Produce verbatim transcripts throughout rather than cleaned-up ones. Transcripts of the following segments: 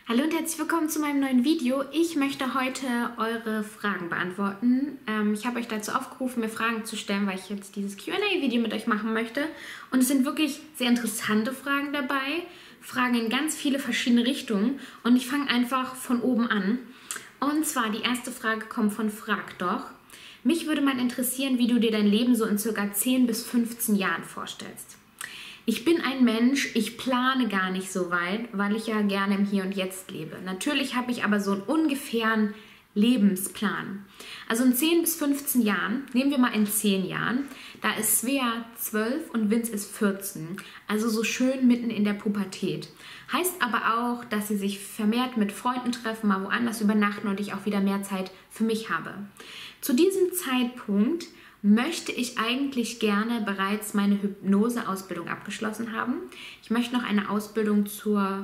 Hallo und herzlich willkommen zu meinem neuen Video. Ich möchte heute eure Fragen beantworten. Ähm, ich habe euch dazu aufgerufen, mir Fragen zu stellen, weil ich jetzt dieses Q and A-Video mit euch machen möchte. Und es sind wirklich sehr interessante Fragen dabei. Fragen in ganz viele verschiedene Richtungen. Und ich fange einfach von oben an. Und zwar die erste Frage kommt von Frag doch. Mich würde mal interessieren, wie du dir dein Leben so in circa zehn bis fünfzehn Jahren vorstellst. Ich bin ein Mensch, ich plane gar nicht so weit, weil ich ja gerne im Hier und Jetzt lebe. Natürlich habe ich aber so einen ungefähren Lebensplan. Also in zehn bis fünfzehn Jahren, nehmen wir mal in zehn Jahren, da ist Svea zwölf und Vince ist vierzehn, also so schön mitten in der Pubertät. Heißt aber auch, dass sie sich vermehrt mit Freunden treffen, mal woanders übernachten und ich auch wieder mehr Zeit für mich habe. Zu diesem Zeitpunkt möchte ich eigentlich gerne bereits meine Hypnose-Ausbildung abgeschlossen haben. Ich möchte noch eine Ausbildung zur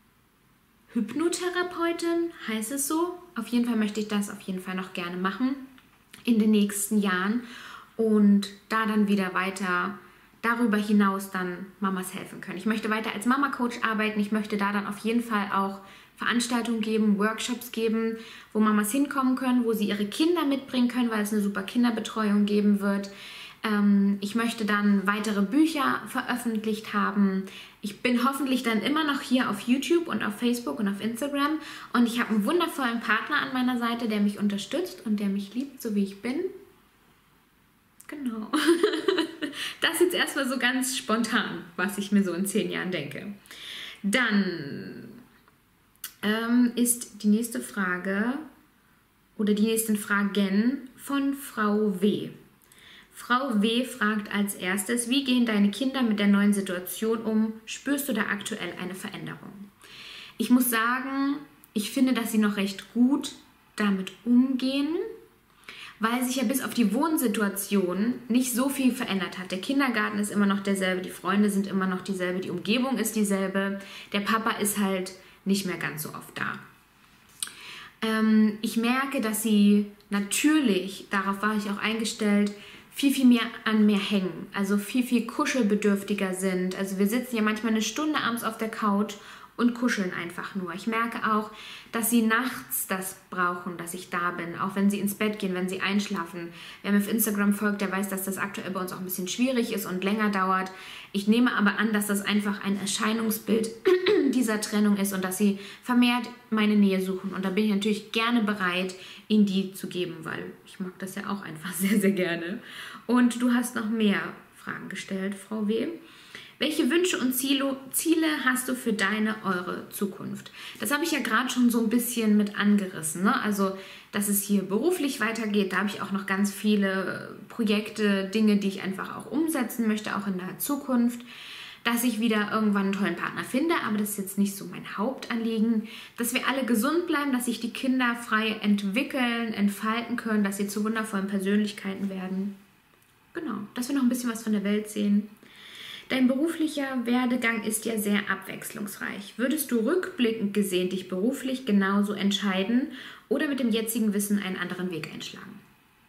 Hypnotherapeutin, heißt es so. Auf jeden Fall möchte ich das auf jeden Fall noch gerne machen in den nächsten Jahren und da dann wieder weiter darüber hinaus dann Mamas helfen können. Ich möchte weiter als Mama-Coach arbeiten. Ich möchte da dann auf jeden Fall auch Veranstaltungen geben, Workshops geben, wo Mamas hinkommen können, wo sie ihre Kinder mitbringen können, weil es eine super Kinderbetreuung geben wird. Ähm, ich möchte dann weitere Bücher veröffentlicht haben. Ich bin hoffentlich dann immer noch hier auf YouTube und auf Facebook und auf Instagram. Und ich habe einen wundervollen Partner an meiner Seite, der mich unterstützt und der mich liebt, so wie ich bin. Genau. Das jetzt erstmal so ganz spontan, was ich mir so in zehn Jahren denke. Dann ähm, ist die nächste Frage oder die nächsten Fragen von Frau W. Frau W. fragt als erstes, wie gehen deine Kinder mit der neuen Situation um? Spürst du da aktuell eine Veränderung? Ich muss sagen, ich finde, dass sie noch recht gut damit umgehen, weil sich ja bis auf die Wohnsituation nicht so viel verändert hat. Der Kindergarten ist immer noch derselbe, die Freunde sind immer noch dieselbe, die Umgebung ist dieselbe. Der Papa ist halt nicht mehr ganz so oft da. Ähm, ich merke, dass sie natürlich, darauf war ich auch eingestellt, viel, viel mehr an mir hängen. Also viel, viel kuschelbedürftiger sind. Also wir sitzen ja manchmal eine Stunde abends auf der Couch und kuscheln einfach nur. Ich merke auch, dass sie nachts das brauchen, dass ich da bin, auch wenn sie ins Bett gehen, wenn sie einschlafen. Wer mir auf Instagram folgt, der weiß, dass das aktuell bei uns auch ein bisschen schwierig ist und länger dauert. Ich nehme aber an, dass das einfach ein Erscheinungsbild dieser Trennung ist und dass sie vermehrt meine Nähe suchen. Und da bin ich natürlich gerne bereit, ihnen die zu geben, weil ich mag das ja auch einfach sehr, sehr gerne. Und du hast noch mehr Fragen gestellt, Frau W. Welche Wünsche und Ziele, Ziele hast du für deine, eure Zukunft? Das habe ich ja gerade schon so ein bisschen mit angerissen, ne? Also, dass es hier beruflich weitergeht, da habe ich auch noch ganz viele Projekte, Dinge, die ich einfach auch umsetzen möchte, auch in der Zukunft. Dass ich wieder irgendwann einen tollen Partner finde, aber das ist jetzt nicht so mein Hauptanliegen. Dass wir alle gesund bleiben, dass sich die Kinder frei entwickeln, entfalten können, dass sie zu wundervollen Persönlichkeiten werden. Genau, dass wir noch ein bisschen was von der Welt sehen. Dein beruflicher Werdegang ist ja sehr abwechslungsreich. Würdest du rückblickend gesehen dich beruflich genauso entscheiden oder mit dem jetzigen Wissen einen anderen Weg einschlagen?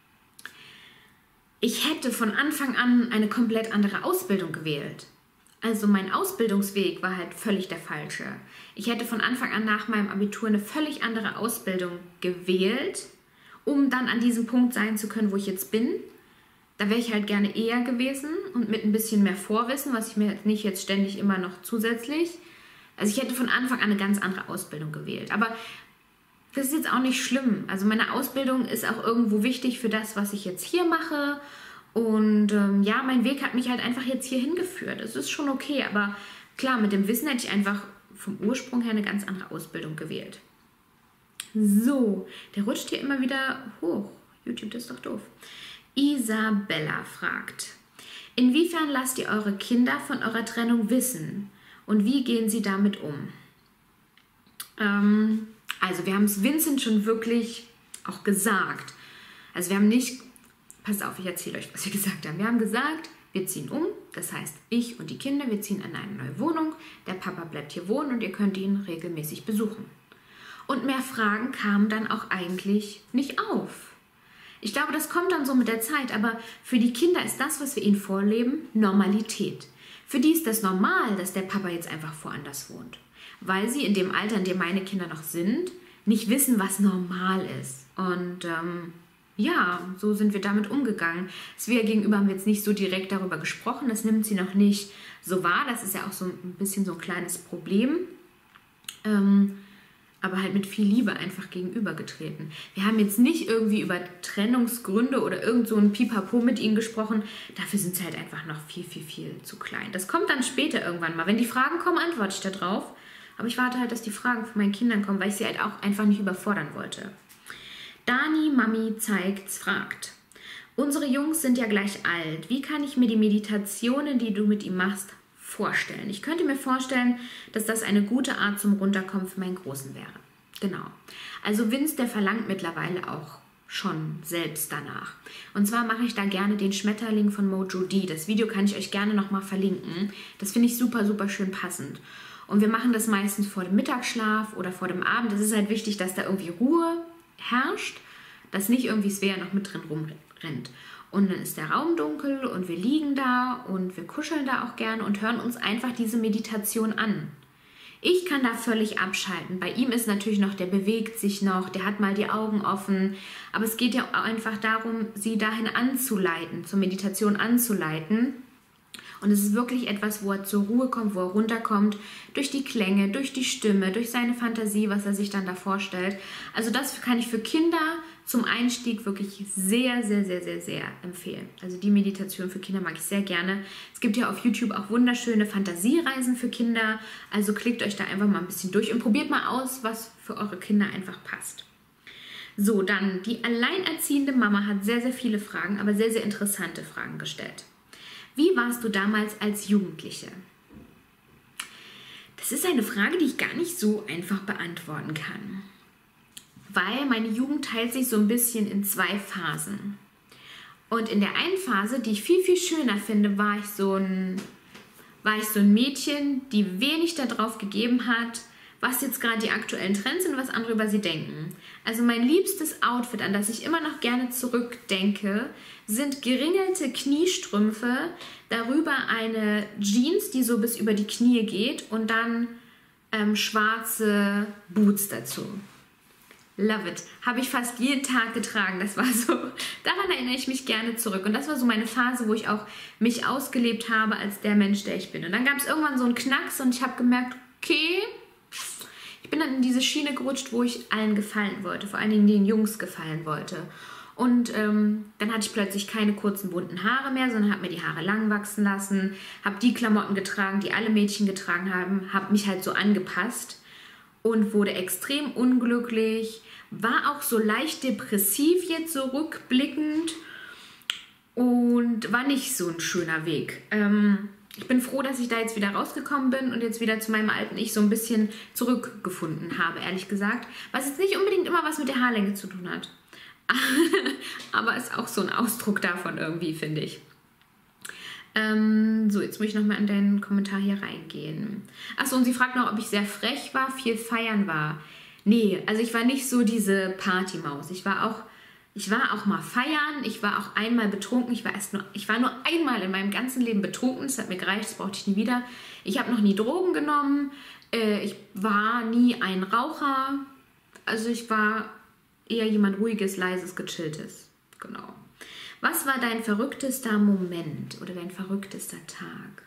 Ich hätte von Anfang an eine komplett andere Ausbildung gewählt. Also mein Ausbildungsweg war halt völlig der falsche. Ich hätte von Anfang an nach meinem Abitur eine völlig andere Ausbildung gewählt, um dann an diesem Punkt sein zu können, wo ich jetzt bin. Da wäre ich halt gerne eher gewesen und mit ein bisschen mehr Vorwissen, was ich mir nicht jetzt ständig immer noch zusätzlich. Also ich hätte von Anfang an eine ganz andere Ausbildung gewählt. Aber das ist jetzt auch nicht schlimm. Also meine Ausbildung ist auch irgendwo wichtig für das, was ich jetzt hier mache. Und ähm, ja, mein Weg hat mich halt einfach jetzt hier hingeführt. Es ist schon okay, aber klar, mit dem Wissen hätte ich einfach vom Ursprung her eine ganz andere Ausbildung gewählt. So, der rutscht hier immer wieder hoch. YouTube, das ist doch doof. Isabella fragt, inwiefern lasst ihr eure Kinder von eurer Trennung wissen und wie gehen sie damit um? Ähm, also wir haben es Vincent schon wirklich auch gesagt. Also wir haben nicht, passt auf, ich erzähle euch, was wir gesagt haben. Wir haben gesagt, wir ziehen um, das heißt ich und die Kinder, wir ziehen in eine neue Wohnung, der Papa bleibt hier wohnen und ihr könnt ihn regelmäßig besuchen. Und mehr Fragen kamen dann auch eigentlich nicht auf. Ich glaube, das kommt dann so mit der Zeit, aber für die Kinder ist das, was wir ihnen vorleben, Normalität. Für die ist das normal, dass der Papa jetzt einfach woanders wohnt. weil sie in dem Alter, in dem meine Kinder noch sind, nicht wissen, was normal ist. Und ähm, ja, so sind wir damit umgegangen. Svea gegenüber haben wir jetzt nicht so direkt darüber gesprochen, das nimmt sie noch nicht so wahr, das ist ja auch so ein bisschen so ein kleines Problem. Ähm, aber halt mit viel Liebe einfach gegenübergetreten. Wir haben jetzt nicht irgendwie über Trennungsgründe oder irgend so ein Pipapo mit ihnen gesprochen. Dafür sind sie halt einfach noch viel, viel, viel zu klein. Das kommt dann später irgendwann mal. Wenn die Fragen kommen, antworte ich da drauf. Aber ich warte halt, dass die Fragen von meinen Kindern kommen, weil ich sie halt auch einfach nicht überfordern wollte. Dani, Mami zeigt's, fragt. Unsere Jungs sind ja gleich alt. Wie kann ich mir die Meditationen, die du mit ihm machst, vorstellen? Ich könnte mir vorstellen, dass das eine gute Art zum Runterkommen für meinen Großen wäre. Genau. Also Vince, der verlangt mittlerweile auch schon selbst danach. Und zwar mache ich da gerne den Schmetterling von Mojo D. Das Video kann ich euch gerne nochmal verlinken. Das finde ich super, super schön passend. Und wir machen das meistens vor dem Mittagsschlaf oder vor dem Abend. Es ist halt wichtig, dass da irgendwie Ruhe herrscht, dass nicht irgendwie Svea noch mit drin rumrennt. Und dann ist der Raum dunkel und wir liegen da und wir kuscheln da auch gerne und hören uns einfach diese Meditation an. Ich kann da völlig abschalten. Bei ihm ist natürlich noch, der bewegt sich noch, der hat mal die Augen offen. Aber es geht ja auch einfach darum, sie dahin anzuleiten, zur Meditation anzuleiten. Und es ist wirklich etwas, wo er zur Ruhe kommt, wo er runterkommt, durch die Klänge, durch die Stimme, durch seine Fantasie, was er sich dann da vorstellt. Also das kann ich für Kinder zum Einstieg wirklich sehr, sehr, sehr, sehr, sehr empfehlen. Also die Meditation für Kinder mag ich sehr gerne. Es gibt ja auf YouTube auch wunderschöne Fantasiereisen für Kinder. Also klickt euch da einfach mal ein bisschen durch und probiert mal aus, was für eure Kinder einfach passt. So, dann die alleinerziehende Mama hat sehr, sehr viele Fragen, aber sehr, sehr interessante Fragen gestellt. Wie warst du damals als Jugendliche? Das ist eine Frage, die ich gar nicht so einfach beantworten kann. Weil meine Jugend teilt sich so ein bisschen in zwei Phasen. Und in der einen Phase, die ich viel, viel schöner finde, war ich so ein, war ich so ein Mädchen, die wenig darauf gegeben hat, was jetzt gerade die aktuellen Trends sind, was andere über sie denken. Also mein liebstes Outfit, an das ich immer noch gerne zurückdenke, sind geringelte Kniestrümpfe, darüber eine Jeans, die so bis über die Knie geht und dann ähm, schwarze Boots dazu. Love it. Habe ich fast jeden Tag getragen. Das war so, daran erinnere ich mich gerne zurück. Und das war so meine Phase, wo ich auch mich ausgelebt habe als der Mensch, der ich bin. Und dann gab es irgendwann so einen Knacks und ich habe gemerkt, okay, ich bin dann in diese Schiene gerutscht, wo ich allen gefallen wollte, vor allen Dingen den Jungs gefallen wollte. Und ähm, dann hatte ich plötzlich keine kurzen bunten Haare mehr, sondern habe mir die Haare lang wachsen lassen, habe die Klamotten getragen, die alle Mädchen getragen haben, habe mich halt so angepasst und wurde extrem unglücklich, war auch so leicht depressiv jetzt so rückblickend und war nicht so ein schöner Weg. Ähm, ich bin froh, dass ich da jetzt wieder rausgekommen bin und jetzt wieder zu meinem alten Ich so ein bisschen zurückgefunden habe, ehrlich gesagt. Was jetzt nicht unbedingt immer was mit der Haarlänge zu tun hat. Aber ist auch so ein Ausdruck davon irgendwie, finde ich. Ähm, so, jetzt muss ich nochmal in deinen Kommentar hier reingehen. Achso, und sie fragt noch, ob ich sehr frech war, viel feiern war. Nee, also ich war nicht so diese Partymaus. Ich war auch, ich war auch mal feiern, ich war auch einmal betrunken. Ich war, erst nur, ich war nur einmal in meinem ganzen Leben betrunken, das hat mir gereicht, das brauchte ich nie wieder. Ich habe noch nie Drogen genommen, äh, ich war nie ein Raucher. Also ich war eher jemand ruhiges, leises, gechilltes. Genau. Was war dein verrücktester Moment oder dein verrücktester Tag?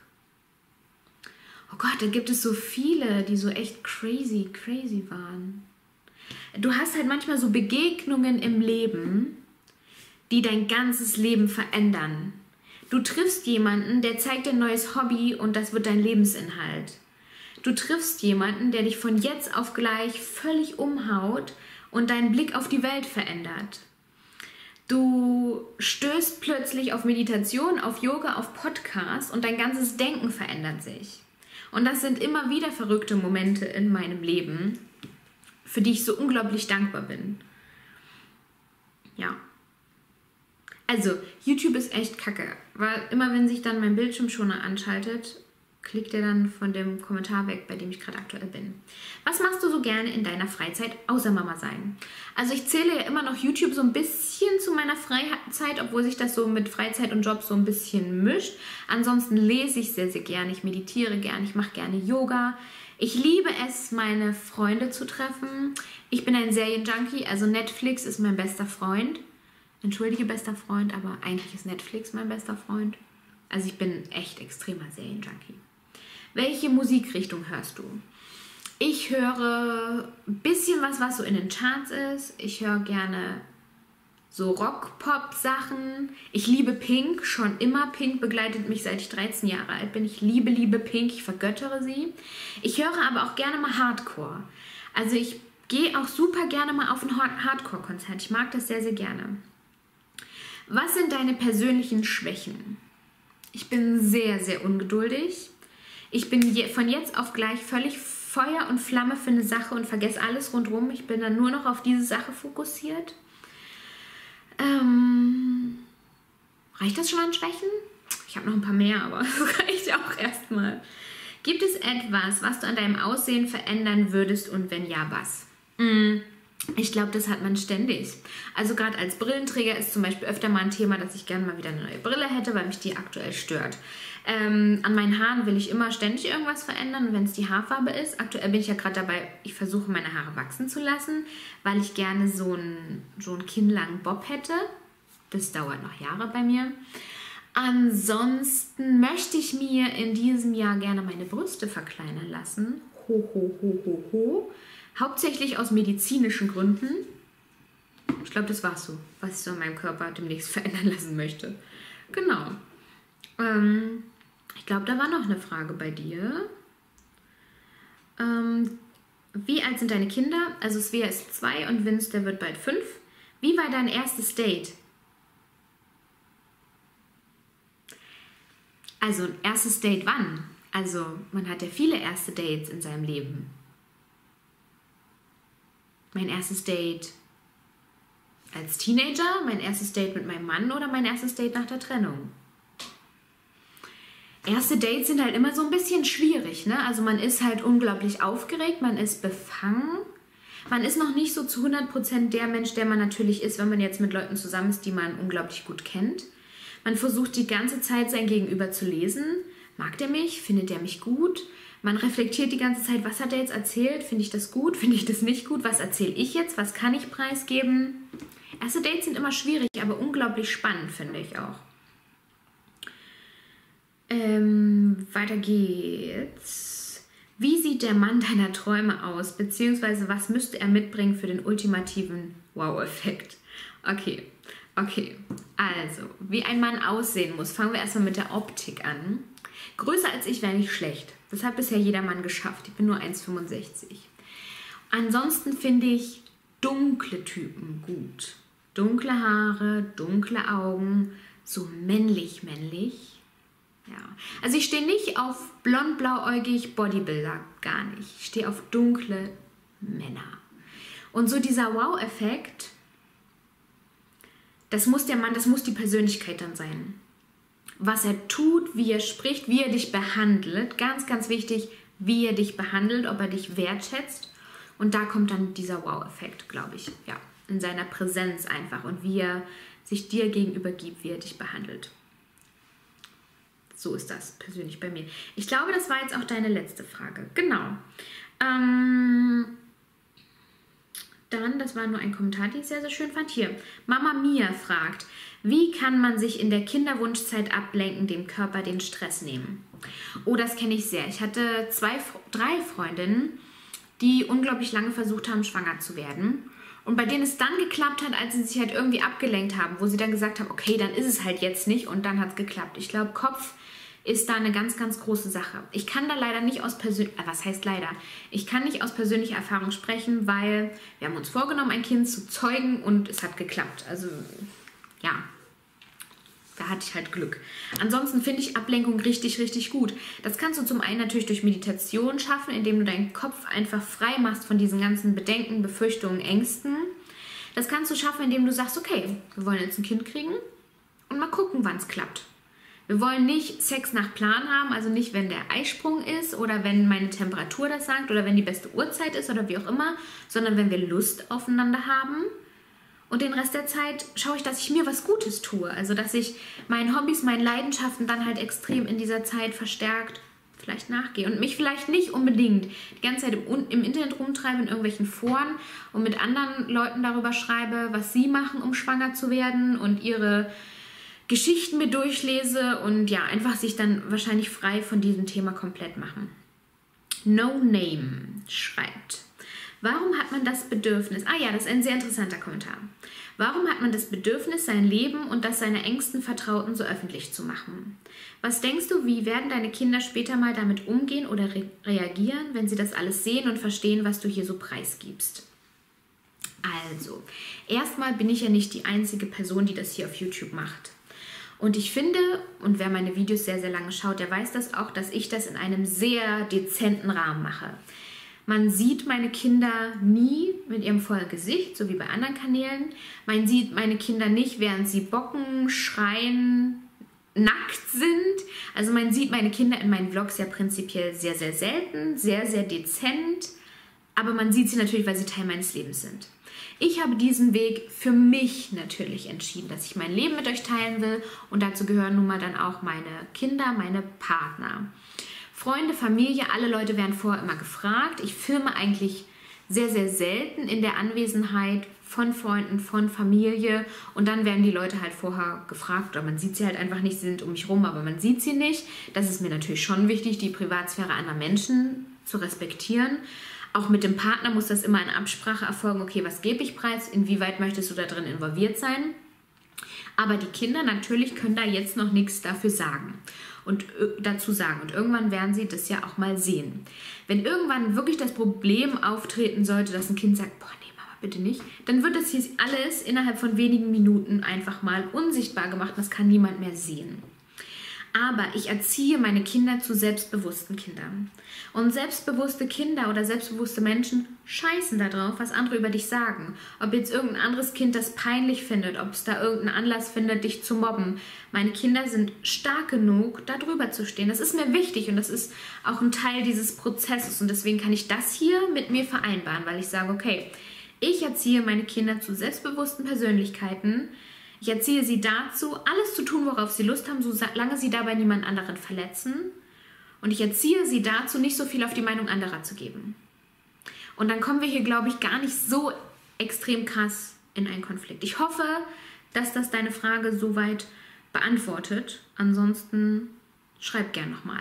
Oh Gott, da gibt es so viele, die so echt crazy, crazy waren. Du hast halt manchmal so Begegnungen im Leben, die dein ganzes Leben verändern. Du triffst jemanden, der zeigt dir ein neues Hobby und das wird dein Lebensinhalt. Du triffst jemanden, der dich von jetzt auf gleich völlig umhaut und deinen Blick auf die Welt verändert. Du stößt plötzlich auf Meditation, auf Yoga, auf Podcasts und dein ganzes Denken verändert sich. Und das sind immer wieder verrückte Momente in meinem Leben, für die ich so unglaublich dankbar bin. Ja. Also, YouTube ist echt kacke, weil immer wenn sich dann mein Bildschirmschoner anschaltet, klickt er dann von dem Kommentar weg, bei dem ich gerade aktuell bin. Was machst du so gerne in deiner Freizeit, außer Mama sein? Also ich zähle ja immer noch YouTube so ein bisschen zu meiner Freizeit, obwohl sich das so mit Freizeit und Job so ein bisschen mischt. Ansonsten lese ich sehr, sehr gerne, ich meditiere gerne, ich mache gerne Yoga. Ich liebe es, meine Freunde zu treffen. Ich bin ein Serienjunkie, also Netflix ist mein bester Freund. Entschuldige, bester Freund, aber eigentlich ist Netflix mein bester Freund. Also ich bin echt extremer Serienjunkie. Welche Musikrichtung hörst du? Ich höre ein bisschen was, was so in den Charts ist. Ich höre gerne so Rock-Pop-Sachen. Ich liebe Pink, schon immer. Pink begleitet mich, seit ich dreizehn Jahre alt bin. Ich liebe, liebe Pink, ich vergöttere sie. Ich höre aber auch gerne mal Hardcore. Also ich gehe auch super gerne mal auf ein Hardcore-Konzert. Ich mag das sehr, sehr gerne. Was sind deine persönlichen Schwächen? Ich bin sehr, sehr ungeduldig. Ich bin je, von jetzt auf gleich völlig Feuer und Flamme für eine Sache und vergesse alles rundherum. Ich bin dann nur noch auf diese Sache fokussiert. Ähm, reicht das schon an Schwächen? Ich habe noch ein paar mehr, aber das reicht auch erstmal. Gibt es etwas, was du an deinem Aussehen verändern würdest und wenn ja, was? Mm, ich glaube, das hat man ständig. Also gerade als Brillenträger ist zum Beispiel öfter mal ein Thema, dass ich gerne mal wieder eine neue Brille hätte, weil mich die aktuell stört. Ähm, an meinen Haaren will ich immer ständig irgendwas verändern, wenn es die Haarfarbe ist. Aktuell bin ich ja gerade dabei, ich versuche meine Haare wachsen zu lassen, weil ich gerne so einen, so einen kinnlangen Bob hätte. Das dauert noch Jahre bei mir. Ansonsten möchte ich mir in diesem Jahr gerne meine Brüste verkleinern lassen. Ho, ho, ho, ho, ho. Hauptsächlich aus medizinischen Gründen. Ich glaube, das war so, was ich so in meinem Körper demnächst verändern lassen möchte. Genau. Ähm, ich glaube, da war noch eine Frage bei dir. Ähm, wie alt sind deine Kinder? Also Svea ist zwei und Vince, der wird bald fünf. Wie war dein erstes Date? Also ein erstes Date wann? Also man hat ja viele erste Dates in seinem Leben. Mein erstes Date als Teenager, mein erstes Date mit meinem Mann oder mein erstes Date nach der Trennung? Erste Dates sind halt immer so ein bisschen schwierig, ne? Also man ist halt unglaublich aufgeregt, man ist befangen. Man ist noch nicht so zu hundert Prozent der Mensch, der man natürlich ist, wenn man jetzt mit Leuten zusammen ist, die man unglaublich gut kennt. Man versucht die ganze Zeit sein Gegenüber zu lesen. Mag der mich? Findet der mich gut? Man reflektiert die ganze Zeit, was hat er jetzt erzählt? Finde ich das gut? Finde ich das nicht gut? Was erzähle ich jetzt? Was kann ich preisgeben? Erste Dates sind immer schwierig, aber unglaublich spannend, finde ich auch. Ähm, weiter geht's. Wie sieht der Mann deiner Träume aus? Beziehungsweise was müsste er mitbringen für den ultimativen Wow-Effekt? Okay, okay. Also, wie ein Mann aussehen muss. Fangen wir erstmal mit der Optik an. Größer als ich wäre nicht schlecht. Das hat bisher jeder Mann geschafft. Ich bin nur eins Komma fünfundsechzig. Ansonsten finde ich dunkle Typen gut. Dunkle Haare, dunkle Augen, so männlich, männlich. Ja, also ich stehe nicht auf blond, blauäugig Bodybuilder, gar nicht. Ich stehe auf dunkle Männer. Und so dieser Wow-Effekt, das muss der Mann, das muss die Persönlichkeit dann sein. Was er tut, wie er spricht, wie er dich behandelt, ganz, ganz wichtig, wie er dich behandelt, ob er dich wertschätzt. Und da kommt dann dieser Wow-Effekt, glaube ich, ja, in seiner Präsenz einfach und wie er sich dir gegenüber gibt, wie er dich behandelt. So ist das persönlich bei mir. Ich glaube, das war jetzt auch deine letzte Frage. Genau. Ähm, dann, das war nur ein Kommentar, den ich sehr, sehr schön fand. Hier, Mama Mia fragt, wie kann man sich in der Kinderwunschzeit ablenken, dem Körper den Stress nehmen? Oh, das kenne ich sehr. Ich hatte zwei, drei Freundinnen, die unglaublich lange versucht haben, schwanger zu werden. Und bei denen es dann geklappt hat, als sie sich halt irgendwie abgelenkt haben, wo sie dann gesagt haben, okay, dann ist es halt jetzt nicht und dann hat es geklappt. Ich glaube, Kopf ist da eine ganz, ganz große Sache. Ich kann da leider nicht aus persönlicher, äh, was heißt leider? Ich kann nicht aus persönlicher Erfahrung sprechen, weil wir haben uns vorgenommen, ein Kind zu zeugen und es hat geklappt. Also, ja, da hatte ich halt Glück. Ansonsten finde ich Ablenkung richtig, richtig gut. Das kannst du zum einen natürlich durch Meditation schaffen, indem du deinen Kopf einfach frei machst von diesen ganzen Bedenken, Befürchtungen, Ängsten. Das kannst du schaffen, indem du sagst, okay, wir wollen jetzt ein Kind kriegen und mal gucken, wann es klappt. Wir wollen nicht Sex nach Plan haben, also nicht, wenn der Eisprung ist oder wenn meine Temperatur das sagt oder wenn die beste Uhrzeit ist oder wie auch immer, sondern wenn wir Lust aufeinander haben. Und den Rest der Zeit schaue ich, dass ich mir was Gutes tue. Also, dass ich meinen Hobbys, meinen Leidenschaften dann halt extrem in dieser Zeit verstärkt vielleicht nachgehe und mich vielleicht nicht unbedingt die ganze Zeit im, im Internet rumtreibe, in irgendwelchen Foren und mit anderen Leuten darüber schreibe, was sie machen, um schwanger zu werden und ihre Geschichten mir durchlese und ja, einfach sich dann wahrscheinlich frei von diesem Thema komplett machen. No Name schreibt: Warum hat man das Bedürfnis, ah ja, das ist ein sehr interessanter Kommentar. Warum hat man das Bedürfnis, sein Leben und das seiner engsten Vertrauten so öffentlich zu machen? Was denkst du, wie werden deine Kinder später mal damit umgehen oder re reagieren, wenn sie das alles sehen und verstehen, was du hier so preisgibst? Also, erstmal bin ich ja nicht die einzige Person, die das hier auf YouTube macht. Und ich finde, und wer meine Videos sehr, sehr lange schaut, der weiß das auch, dass ich das in einem sehr dezenten Rahmen mache. Man sieht meine Kinder nie mit ihrem vollen Gesicht, so wie bei anderen Kanälen. Man sieht meine Kinder nicht, während sie bocken, schreien, nackt sind. Also man sieht meine Kinder in meinen Vlogs ja prinzipiell sehr, sehr selten, sehr, sehr dezent. Aber man sieht sie natürlich, weil sie Teil meines Lebens sind. Ich habe diesen Weg für mich natürlich entschieden, dass ich mein Leben mit euch teilen will. Und dazu gehören nun mal dann auch meine Kinder, meine Partner. Freunde, Familie, alle Leute werden vorher immer gefragt. Ich filme eigentlich sehr, sehr selten in der Anwesenheit von Freunden, von Familie. Und dann werden die Leute halt vorher gefragt oder man sieht sie halt einfach nicht, sie sind um mich rum, aber man sieht sie nicht. Das ist mir natürlich schon wichtig, die Privatsphäre anderer Menschen zu respektieren. Auch mit dem Partner muss das immer in Absprache erfolgen. Okay, was gebe ich preis? Inwieweit möchtest du da drin involviert sein? Aber die Kinder natürlich können da jetzt noch nichts dafür sagen und dazu sagen. Und irgendwann werden sie das ja auch mal sehen. Wenn irgendwann wirklich das Problem auftreten sollte, dass ein Kind sagt, boah, nee, Mama, bitte nicht, dann wird das hier alles innerhalb von wenigen Minuten einfach mal unsichtbar gemacht. Das kann niemand mehr sehen. Aber ich erziehe meine Kinder zu selbstbewussten Kindern. Und selbstbewusste Kinder oder selbstbewusste Menschen scheißen darauf, was andere über dich sagen. Ob jetzt irgendein anderes Kind das peinlich findet, ob es da irgendeinen Anlass findet, dich zu mobben. Meine Kinder sind stark genug, da drüber zu stehen. Das ist mir wichtig und das ist auch ein Teil dieses Prozesses. Und deswegen kann ich das hier mit mir vereinbaren, weil ich sage, okay, ich erziehe meine Kinder zu selbstbewussten Persönlichkeiten. Ich erziehe sie dazu, alles zu tun, worauf sie Lust haben, solange sie dabei niemand anderen verletzen. Und ich erziehe sie dazu, nicht so viel auf die Meinung anderer zu geben. Und dann kommen wir hier, glaube ich, gar nicht so extrem krass in einen Konflikt. Ich hoffe, dass das deine Frage soweit beantwortet. Ansonsten schreib gern nochmal.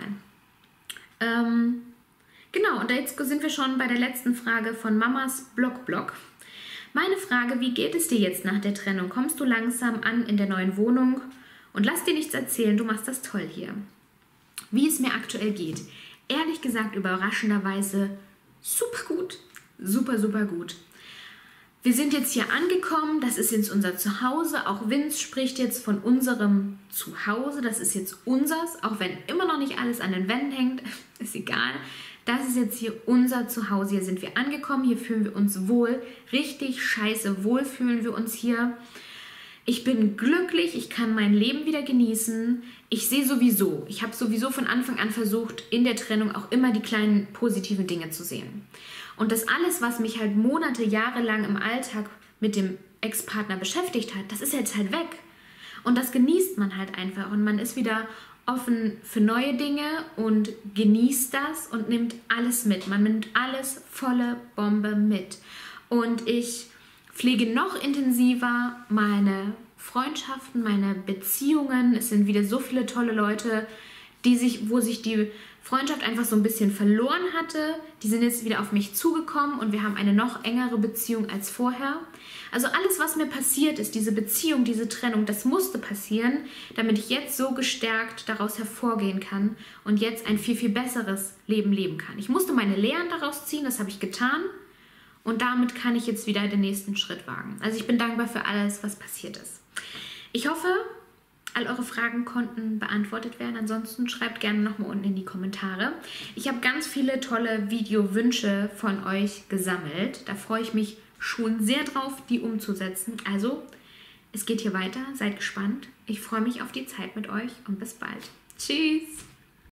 Ähm, genau, und jetzt sind wir schon bei der letzten Frage von Mamas Blog-Blog. Meine Frage, wie geht es dir jetzt nach der Trennung? Kommst du langsam an in der neuen Wohnung? Und lass dir nichts erzählen, du machst das toll hier. Wie es mir aktuell geht? Ehrlich gesagt, überraschenderweise super gut. Super, super gut. Wir sind jetzt hier angekommen, das ist jetzt unser Zuhause. Auch Vince spricht jetzt von unserem Zuhause, das ist jetzt unsers. Auch wenn immer noch nicht alles an den Wänden hängt, ist egal. Das ist jetzt hier unser Zuhause. Hier sind wir angekommen. Hier fühlen wir uns wohl. Richtig scheiße wohl fühlen wir uns hier. Ich bin glücklich. Ich kann mein Leben wieder genießen. Ich sehe sowieso, ich habe sowieso von Anfang an versucht, in der Trennung auch immer die kleinen positiven Dinge zu sehen. Und das alles, was mich halt Monate, Jahre lang im Alltag mit dem Ex-Partner beschäftigt hat, das ist jetzt halt weg. Und das genießt man halt einfach. Und man ist wieder offen für neue Dinge und genießt das und nimmt alles mit. Man nimmt alles volle Bombe mit. Und ich pflege noch intensiver meine Freundschaften, meine Beziehungen. Es sind wieder so viele tolle Leute, die sich, wo sich die Freundschaft einfach so ein bisschen verloren hatte. Die sind jetzt wieder auf mich zugekommen und wir haben eine noch engere Beziehung als vorher. Also alles, was mir passiert ist, diese Beziehung, diese Trennung, das musste passieren, damit ich jetzt so gestärkt daraus hervorgehen kann und jetzt ein viel, viel besseres Leben leben kann. Ich musste meine Lehren daraus ziehen, das habe ich getan und damit kann ich jetzt wieder den nächsten Schritt wagen. Also ich bin dankbar für alles, was passiert ist. Ich hoffe, all eure Fragen konnten beantwortet werden. Ansonsten schreibt gerne nochmal unten in die Kommentare. Ich habe ganz viele tolle Videowünsche von euch gesammelt. Da freue ich mich schon sehr drauf, die umzusetzen. Also, es geht hier weiter. Seid gespannt. Ich freue mich auf die Zeit mit euch und bis bald. Tschüss!